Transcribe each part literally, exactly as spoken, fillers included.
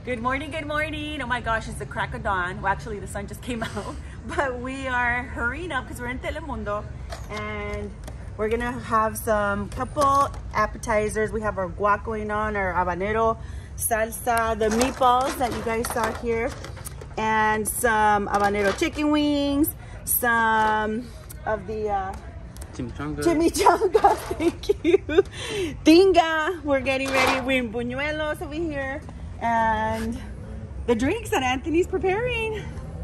Good morning, good morning. Oh my gosh, it's the crack of dawn. Well, actually, the sun just came out. But we are hurrying up because we're in Telemundo. And we're going to have some couple appetizers. We have our guac going on, our habanero salsa, the meatballs that you guys saw here. And some habanero chicken wings. Some of the... Uh, Chimichangas. Chimichangas, thank you. Tinga, we're getting ready. We're in buñuelos over here. And the drinks that Anthony's preparing.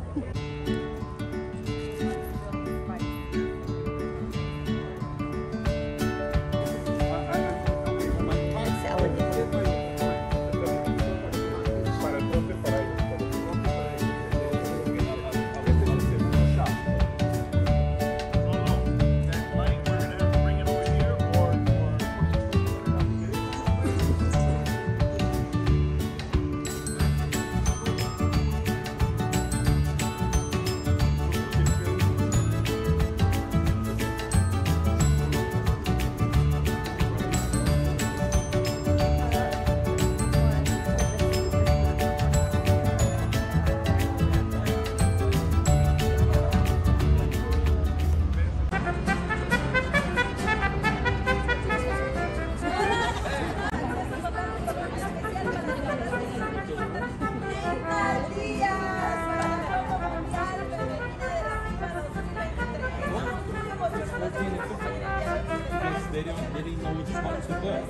They didn't, they didn't know which ones to put.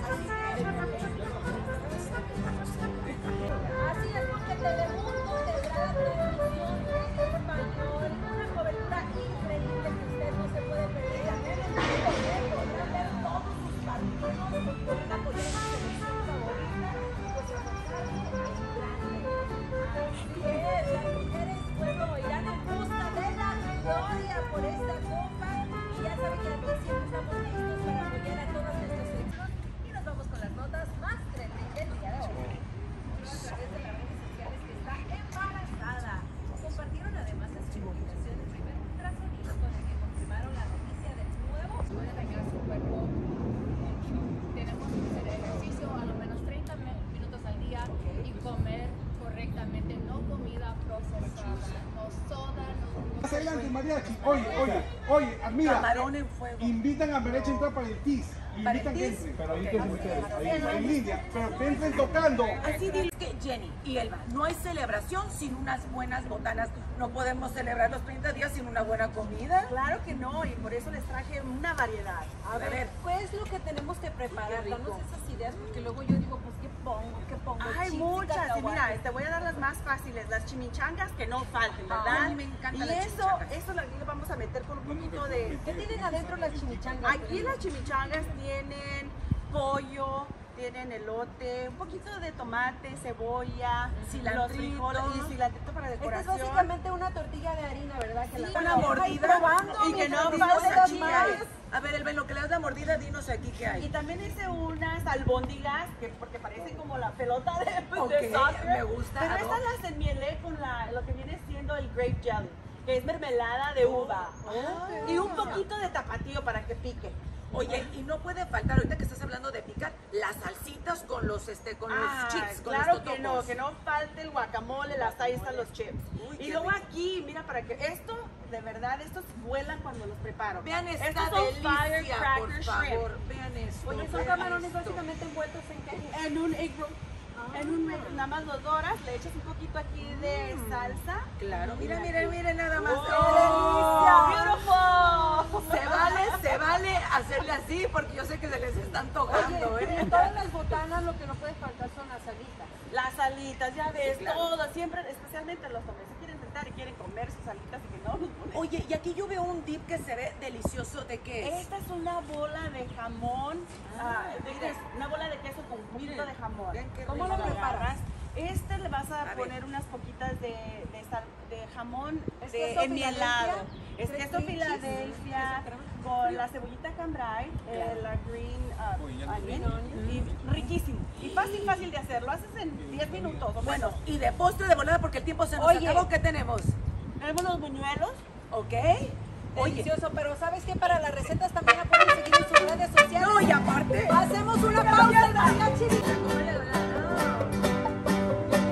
Así es, porque Telemundo tendrá la televisión en español, una cobertura increíble que usted no se puede perder. También en vivo podrán ver todos sus partidos, podrán apoyar su selección favorita, pues a pasar un país grande. Así es, las mujeres, bueno, irán en busca de la victoria por esta copa. Y ya saben que aquí siempre estamos listos para apoyar a todas nuestras selecciones. Y nos vamos con las notas más trending del día de hoy. A través de las redes sociales que está embarazada. Compartieron además en su publicación el primer ultrasonido con el que confirmaron la noticia del nuevo. Puede dañar su cuerpo mucho. Tenemos que hacer ejercicio a lo menos treinta minutos al día y comer correctamente, no comida procesada, no soda, no... Adelante, mariachi. Oye, oye, oye, mira, Camarón en fuego. invitan a Merecha a entrar para el T I S. Invitan que entren. Pero ahí que ustedes, ahí en línea, pero que entren tocando. Así dile que Jenny y Elba, no hay celebración sin unas buenas botanas. No podemos celebrar los treinta días sin una buena comida. Claro que no, y por eso les traje una variedad. A ver, ¿qué es lo que tenemos que preparar? Danos esas ideas, porque luego yo digo, pues, ¿qué pongo? ¿Qué pongo? Hay Chips y muchas, y cacahuates. mira, te voy a dar las más fáciles, las chimichangas que no falten, ¿verdad? Ay, me encantan y las eso, chimichangas. eso lo lo vamos a meter con un poquito de... ¿Qué tienen adentro las chimichangas? Aquí las chimichangas tienen pollo, tienen elote, un poquito de tomate, cebolla, los frijoles y cilantrito para Esta es decoración. básicamente una tortilla de harina, ¿verdad? Que Sí, la una mordida probando, y que no mientras falte disfrutas chile. más. A ver, Elben, lo que le das la mordida, dinos aquí qué hay. Y también hice unas albóndigas, que porque parecen como la pelota de, Ok, de soccer. me gusta. Pero estas las enmielé con la, lo que viene siendo el grape jelly, que es mermelada de uva. Oh. Y un poquito de tapatío para que pique. Oye, y no puede faltar, ahorita que estás hablando de picar, las salsitas con los este con Ah, los chips, con claro los que totopos. no, que no falte el guacamole, las salsas, los chips. Uy, Y qué luego rico. aquí, mira, para que esto, de verdad, estos vuelan cuando los preparo. Vean esta Estos son delicia, firecracker por shrimp. favor. Vean esto. Oye, son vean camarones esto. básicamente envueltos en qué? En un egg roll. En un, nada más los doras, le echas un poquito aquí de salsa. Claro, mira, mira, mira, nada más. ¡Oh, ¡Qué delicia! Se vale, se vale hacerle así porque yo sé que se les están tocando, Oye, ¿eh? en todas las botanas lo que no puede faltar son las alitas. Las alitas, ya ves, claro. todo, siempre, especialmente los hombres, se quieren sentar y quieren comer sus alitas y que no los ponen. Oye, y aquí yo veo un dip que se ve delicioso. ¿De qué es? Esta es una bola de jamón, ah, de queso, una bola de queso con un poquito Miren, de jamón. vean qué ¿Cómo rico. lo preparas? Este le vas a, A ver. poner unas poquitas de, de, sal- de jamón ¿Es de queso enmielado. Filadelfia? Es ¿Tres queso cream cheese? Filadelfia con la cebollita cambrai, eh, la green uh, Uy, ya onion, y riquísimo. Y fácil, fácil de hacer. Lo haces en diez minutos o Bueno, menos. y de postre de volada porque el tiempo se nos Oye. acabó. ¿Qué tenemos? Tenemos los buñuelos. ¿Ok? Oye, Delicioso, pero ¿sabes qué? Para las recetas también la pueden seguir en sus redes sociales. no, y aparte. Hacemos una pausa, mariachi.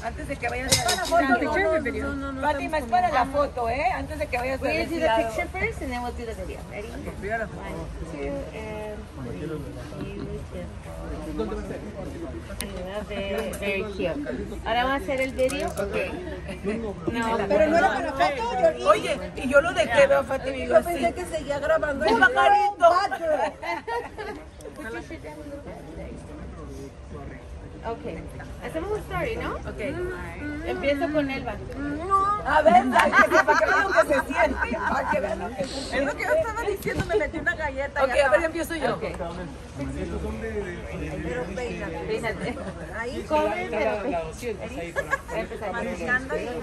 Antes de que vayas a Para la foto, no, no, video. no, no, no, Fátima, es estamos para la foto, ¿eh? Antes de que vayas a We're gonna do the desfilado. picture first and then we'll do the video. Ready? Beautiful. One, two, and three. Very, very cute. Ahora vamos a hacer el video. Okay. No, Pero no era para foto, yo Oye, y yo lo dejé, veo a Fátima y digo yo así. pensé que seguía grabando. ¡Un pajarito! Okay. Hacemos un story, ¿no? Ok. Empiezo con Elba. A ver, ay, que- para que vean lo que se siente. Para que vean lo que se siente. Es lo que yo estaba diciendo, me metí una galleta. Ok, a ver, empiezo yo. Okay. Peínate. Ahí. Cover, pero empezar. Manejando y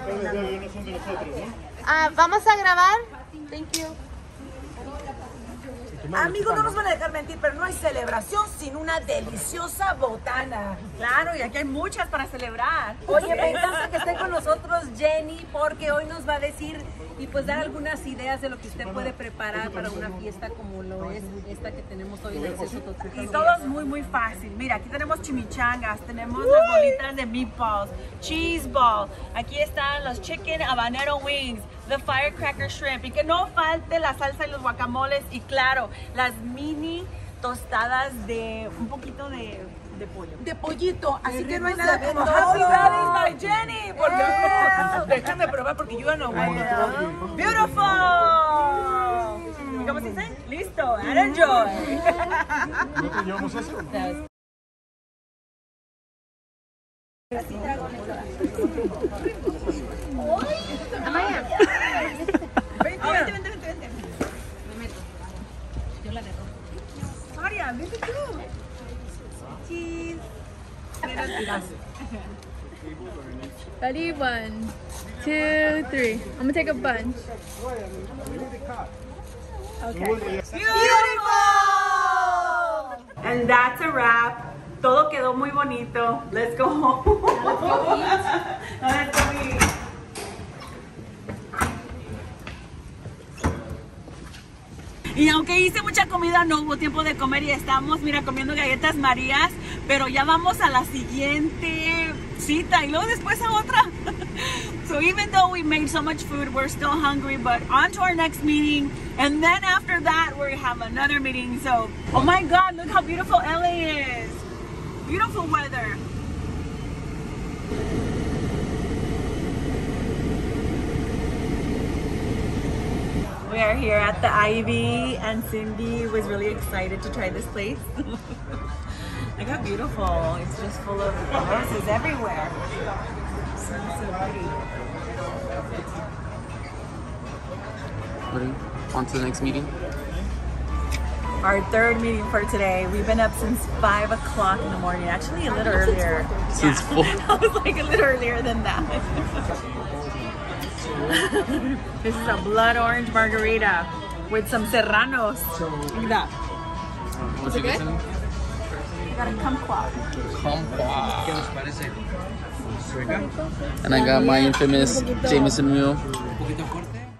Ah, vamos a grabar. Thank you. Amigos, no nos van a dejar mentir, pero no hay celebración sin una deliciosa botana. claro, y aquí hay muchas para celebrar. Oye, me encanta que esté con nosotros Jenny porque hoy nos va a decir y pues dar algunas ideas de lo que usted puede preparar para una fiesta como lo es esta que tenemos hoy en el Acceso Total. Y todo es muy muy fácil. Mira, aquí tenemos chimichangas, tenemos las bolitas de meatballs, cheese ball, aquí están los chicken habanero wings, the firecracker shrimp, y que no falte la salsa y los guacamoles, y claro, las mini tostadas de un poquito de, de pollo. De pollito, así que no hay rico nada se ve como todo. Happy Birthday, my Jenny. Porque déjame probar porque yo ya no aguanto. Beautiful. ¿Y cómo se dice? Listo, and enjoy. ¿No te llevamos eso? Amaya. Oh, vente, vente, vente, vente. María, vente tú. Cheese. Ready? One, two, three. I'm gonna take a bunch. Beautiful. And that's a wrap. Todo quedó muy bonito. Let's go home. Let's go eat. Let's go eat. Y aunque hice mucha comida, no hubo tiempo de comer y estamos, mira, comiendo galletas Marías, pero ya vamos a la siguiente cita y luego después a otra. So even though we made so much food, we're still hungry, but on to our next meeting. And then after that, we have another meeting. So, oh my God, look how beautiful L A is. Beautiful weather. We are here at the Ivy, and Cindy was really excited to try this place. Look how beautiful. It's just full of roses everywhere. So, so pretty. Ready? On to the next meeting. Our third meeting for today. We've been up since five o'clock in the morning. Actually, a little earlier. Since four. I was like a little earlier than that. This is a blood orange margarita with some serranos. Look at that. What's it good? I got a kumquat. And I got my infamous Jameson Mule.